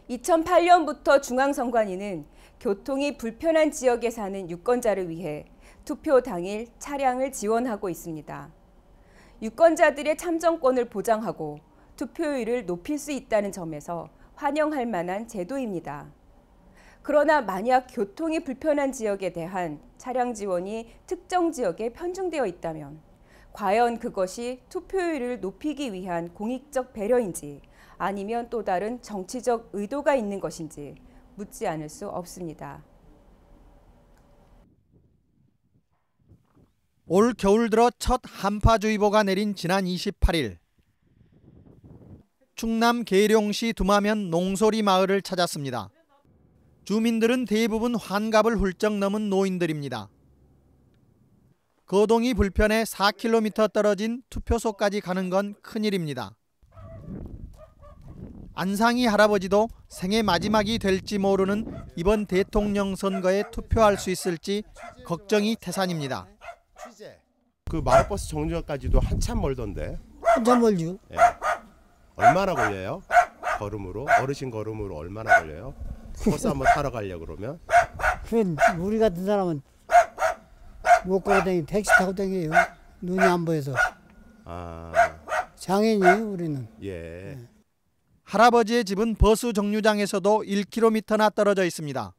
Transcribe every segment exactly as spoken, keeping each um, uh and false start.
이천팔 년부터 중앙선관위는 교통이 불편한 지역에 사는 유권자를 위해 투표 당일 차량을 지원하고 있습니다. 유권자들의 참정권을 보장하고 투표율을 높일 수 있다는 점에서 환영할 만한 제도입니다. 그러나 만약 교통이 불편한 지역에 대한 차량 지원이 특정 지역에 편중되어 있다면 과연 그것이 투표율을 높이기 위한 공익적 배려인지 아니면 또 다른 정치적 의도가 있는 것인지 묻지 않을 수 없습니다. 올 겨울 들어 첫 한파주의보가 내린 지난 이십팔 일 충남 계룡시 두마면 농소리 마을을 찾았습니다. 주민들은 대부분 환갑을 훌쩍 넘은 노인들입니다. 거동이 불편해 사 킬로미터 떨어진 투표소까지 가는 건 큰일입니다. 안상희 할아버지도 생애 마지막이 될지 모르는 이번 대통령 선거에 투표할 수 있을지 걱정이 태산입니다. 그 마을버스 정류장까지도 한참 멀던데. 한참 멀죠. 예. 얼마나 걸려요? 걸음으로? 어르신 걸음으로 얼마나 걸려요? 버스 한번 타러 가려고 그러면? 우리 같은 사람은 못 걸어 다니고 택시 타고 다녀요. 눈이 안 보여서. 아. 장애인이에요, 우리는. 예. 네. 할아버지의 집은 버스 정류장에서도 일 킬로미터나 떨어져 있습니다.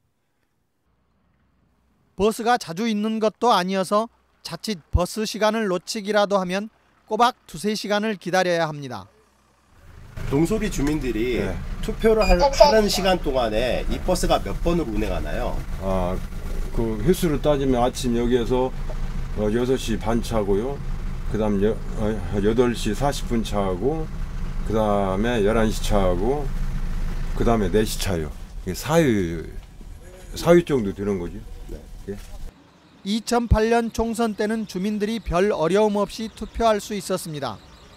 버스가 자주 있는 것도 아니어서 자칫 버스 시간을 놓치기라도 하면 꼬박 두세 시간을 기다려야 합니다. 농소리 주민들이 네. 투표를 할, 하는 시간 동안에 이 버스가 몇 번으로 운행하나요? 아, 그 횟수를 따지면 아침 여기에서 어, 여섯 시 반 차고요. 그 다음 여, 어, 여덟 시 사십 분 차하고 그 다음에 열한 시 차하고 그 다음에 네 시 차요. 사 회, 사 회 정도 되는 거죠. 네. 예. 이천팔 년 총선 때는 주민들이 별 어려움 없이 투표할 수 있었습니다.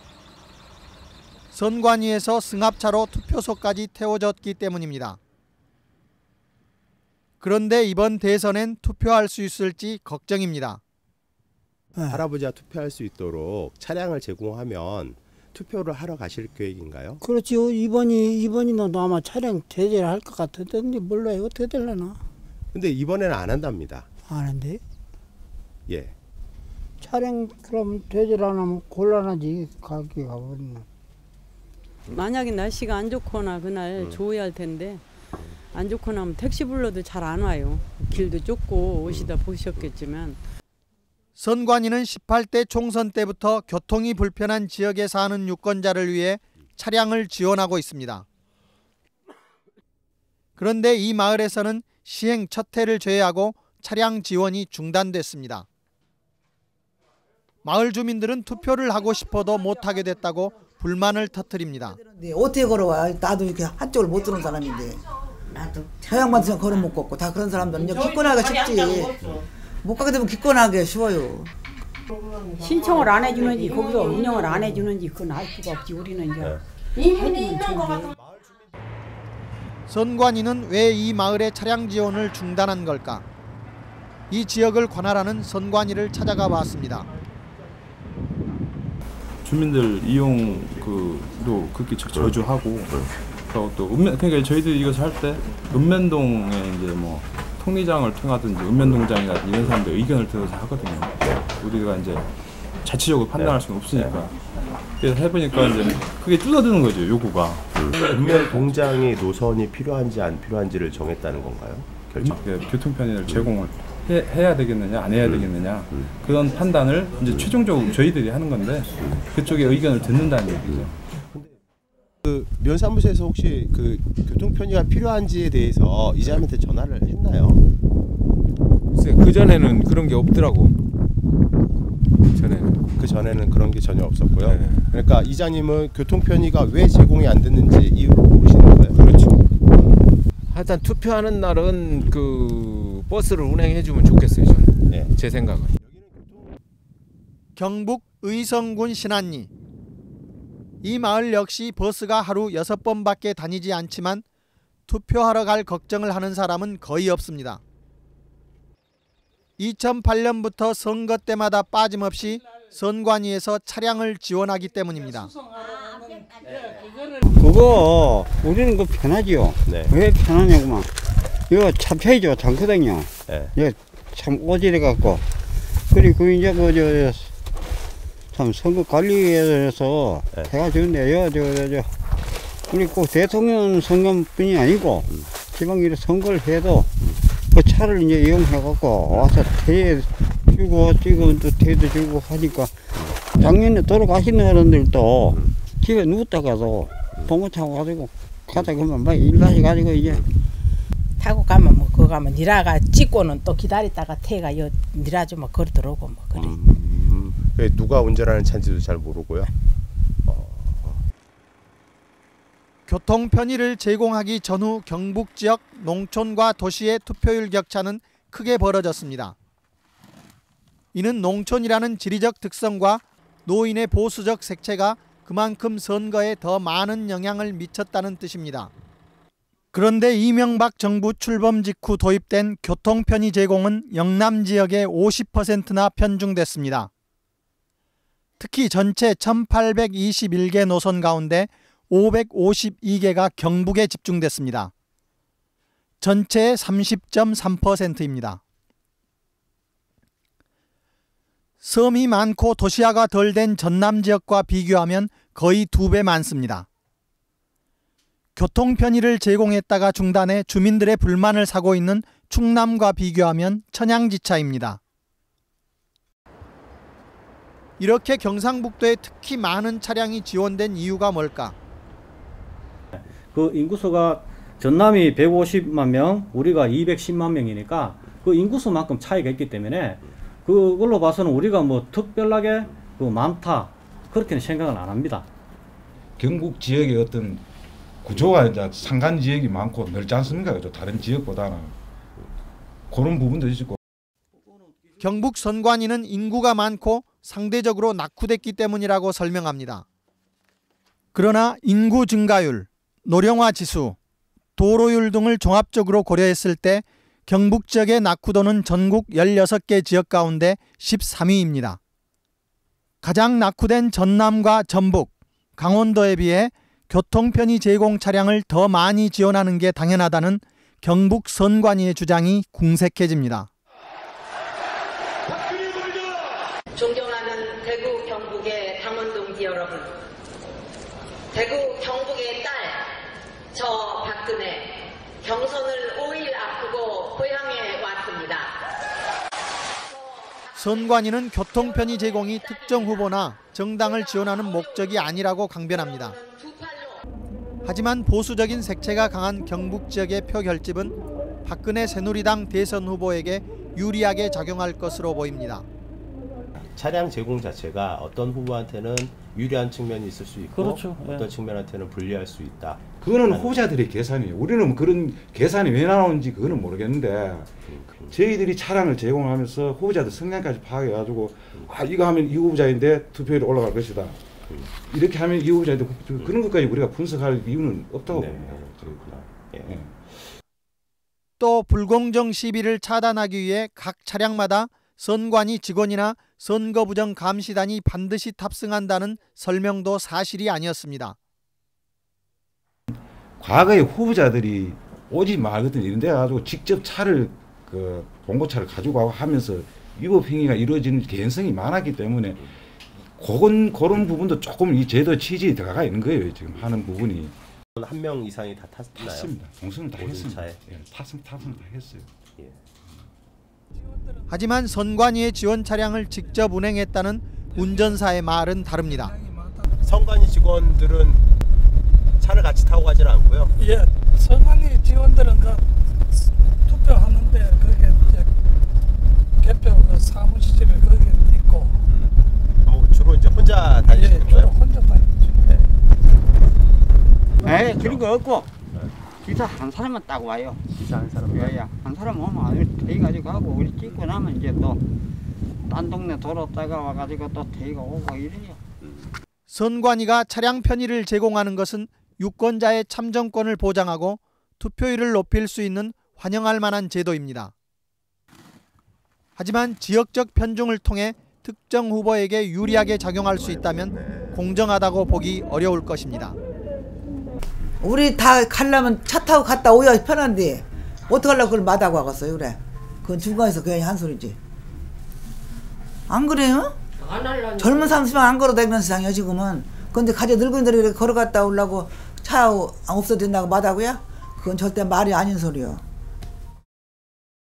선관위에서 승합차로 투표소까지 태워줬기 때문입니다. 그런데 이번 대선엔 투표할 수 있을지 걱정입니다. 네. 할아버지가 투표할 수 있도록 차량을 제공하면 투표를 하러 가실 계획인가요? 그렇지요. 이번이 이번이도 아마 차량 제재를 할 것 같은데 몰라요. 어떻게 되려나. 근데 이번에는 안 한답니다. 안 한대. 예. 차량 그럼 제재를 안 하면 곤란하지. 가게 가버리면. 만약에 날씨가 안 좋거나 그날 음. 좋아야 할 텐데 안 좋거나 하면 택시 불러도 잘 안 와요. 길도 좁고 오시다 보셨겠지만. 선관위는 십팔 대 총선 때부터 교통이 불편한 지역에 사는 유권자를 위해 차량을 지원하고 있습니다. 그런데 이 마을에서는 시행 첫 해를 제외하고 차량 지원이 중단됐습니다. 마을 주민들은 투표를 하고 싶어도 못하게 됐다고 불만을 터뜨립니다. 어떻게 걸어와? 나도 이렇게 한쪽을 못 들은 사람인데. 나도 저양반 생 걸어 못 걷고 다 그런 사람들은 이제 기권하기가 쉽지. 못 가게 되면 기권하기 쉬워요. 신청을 안 해주는지 거기서 운영을 안 해주는지 그건 알 수가 없지. 우리는 이제 해주면 좋은데. 선관위는 왜 이 마을의 차량 지원을 중단한 걸까? 이 지역을 관할하는 선관위를 찾아가 봤습니다. 주민들 이용 그도 그렇게 저주하고 그리고 또 읍면 그러니까 저희들이 이것을 할 때 읍면동에 이제 뭐 통리장을 통하든지 읍면동장이라든지 이런 사람들 의견을 들어서 하거든요. 우리가 이제 자체적으로 판단할 수는 없으니까. 그래서 해보니까 이제 그게 줄어드는 거죠, 요구가. 읍면동장이 노선이 필요한지 안 필요한지를 정했다는 건가요? 결정. 음, 교통 편의를 제공을 해, 해야 되겠느냐 안 해야 되겠느냐 음. 그런 판단을 이제 최종적으로 저희들이 하는 건데 그쪽의 의견을 듣는다는 얘기죠. 그 면사무소에서 혹시 그 교통 편의가 필요한지에 대해서 이장님한테 전화를 했나요? 글쎄, 그 전에는 그런 게 없더라고. 전에는 그 전에는 그런 게 전혀 없었고요. 네. 그러니까 이장님은 교통 편의가 왜 제공이 안 됐는지 이유를 모르시는 거예요? 그렇죠. 하여튼 투표하는 날은 그 버스를 운행해주면 좋겠어요. 저는. 네. 제 생각은. 경북 의성군 신안리. 이 마을 역시 버스가 하루 여섯 번밖에 다니지 않지만 투표하러 갈 걱정을 하는 사람은 거의 없습니다. 이천팔 년부터 선거 때마다 빠짐없이 선관위에서 차량을 지원하기 때문입니다. 그거 우리는 그 편하지요. 네. 왜 편하냐고만. 이거 참 편이 좋거든요. 네. 이거 참 오지래 갖고. 그리고 이제 그 저 참 선거 관리에서 네. 해가지고요. 저 저 그리고 대통령 선거뿐이 아니고 음. 지방일에 선거를 해도 음. 그 차를 이제 이용해갖고 와서 태 주고 지금 또 태도 주고 하니까 작년에 돌아가신 어른들도 음. 집에 누웠다가도 봉고 타고 가지고 가다 그러면 막 일하시 가지고 이제 타고 가면 뭐 그거 가면 니라가 찍고는 또 기다리다가 태가 여 니라 좀 막 걸어 들어오고 뭐 그래. 음, 누가 운전하는 차인지도 잘 모르고요. 교통 편의를 제공하기 전후 경북 지역 농촌과 도시의 투표율 격차는 크게 벌어졌습니다. 이는 농촌이라는 지리적 특성과 노인의 보수적 색채가 그만큼 선거에 더 많은 영향을 미쳤다는 뜻입니다. 그런데 이명박 정부 출범 직후 도입된 교통 편의 제공은 영남 지역의 오십 퍼센트나 편중됐습니다. 특히 전체 천팔백이십일 개 노선 가운데 오백오십이 개가 경북에 집중됐습니다. 전체의 삼십 점 삼 퍼센트입니다. 섬이 많고 도시화가 덜 된 전남 지역과 비교하면 거의 두 배 많습니다. 교통 편의를 제공했다가 중단해 주민들의 불만을 사고 있는 충남과 비교하면 천양지차입니다. 이렇게 경상북도에 특히 많은 차량이 지원된 이유가 뭘까? 그 인구수가 전남이 백오십만 명, 우리가 이백십만 명이니까 그 인구수만큼 차이가 있기 때문에 그걸로 봐서는 우리가 뭐 특별하게 그 많다 그렇게는 생각을 안 합니다. 경북 지역의 어떤 구조가 이제 산간 지역이 많고 넓지 않습니까? 그죠? 다른 지역보다는 그런 부분도 있고. 경북 선관위는 인구가 많고 상대적으로 낙후됐기 때문이라고 설명합니다. 그러나 인구 증가율, 노령화 지수, 도로율 등을 종합적으로 고려했을 때 경북 지역의 낙후도는 전국 열여섯 개 지역 가운데 십삼 위입니다. 가장 낙후된 전남과 전북, 강원도에 비해 교통편의 제공 차량을 더 많이 지원하는 게 당연하다는 경북 선관위의 주장이 궁색해집니다. 존경하는 대구 경북의 당원동지 여러분, 대구 경북의 딸 저 박근혜 경선을 오 일 앞두고 고향에 왔습니다. 선관위는 교통편의 제공이 특정 후보나 정당을 지원하는 목적이 아니라고 강변합니다. 하지만 보수적인 색채가 강한 경북 지역의 표 결집은 박근혜 새누리당 대선 후보에게 유리하게 작용할 것으로 보입니다. 차량 제공 자체가 어떤 후보한테는 유리한 측면이 있을 수 있고 그렇죠. 어떤 네. 측면한테는 불리할 수 있다. 그거는 후보자들의 계산이에요. 우리는 그런 계산이 왜 나오는지 그거는 모르겠는데 저희들이 차량을 제공하면서 후보자들 성향까지 파악해가지고 아 이거 하면 이 후보자인데 투표율이 올라갈 것이다. 이렇게 하면 이 후보자인데 그런 것까지 우리가 분석할 이유는 없다고 네. 봅니다. 예. 네. 또 불공정 시비를 차단하기 위해 각 차량마다 선관위 직원이나 선거부정 감시단이 반드시 탑승한다는 설명도 사실이 아니었습니다. 과거에 후보자들이 오지 말거든 이런 데 가지고 직접 차를 그 봉고차를 가지고 하면서 위법 행위가 이루어지는 개연성이 많았기 때문에 그런 그런 부분도 조금 이 제도 취지에 들어가 있는 거예요. 지금 하는 부분이. 한 명 이상이 다 탔나요? 탔습니다. 공수는 다 모든 했습니다. 차에? 예, 탔으면 탔으면 다 했어요. 예. 하지만 선관위의 지원 차량을 직접 운행했다는 운전사의 말은 다릅니다. 선관위 직원들은 차를 같이 타고 가지는 않고요. 예, 선관위 직원들은 그 투표하는데 거기에 이제 개표 그 사무실을 거기에 있고. 뭐 주로 이제 혼자 다니시는 예, 거예요? 주로 혼자 다니죠. 에 그런 거 없고 기사 한 사람만 딱 와요. 기사 한 사람만? 예예. 한 사람 오면 대기 가지고 하고 우리 찍고 나면 이제 또 딴 동네 돌았다가 와가지고 또 대기가 오고 이래요. 선관위가 차량 편의를 제공하는 것은 유권자의 참정권을 보장하고 투표율을 높일 수 있는 환영할 만한 제도입니다. 하지만 지역적 편중을 통해 특정 후보에게 유리하게 작용할 수 있다면 공정하다고 보기 어려울 것입니다. 우리 다 가려면 차 타고 갔다 오야 편한데 어떡하려고 그걸 마다고 하겠어요 그래. 그건 중간에서 괜히 한 소리지. 안 그래요? 안 하려니. 젊은 사람들은 안 걸어다니면서 상이야 지금은. 근데 가져 늙은이들이 이렇게 걸어갔다 오려고 차 없어도 된다고 마다고요? 그건 절대 말이 아닌 소리요.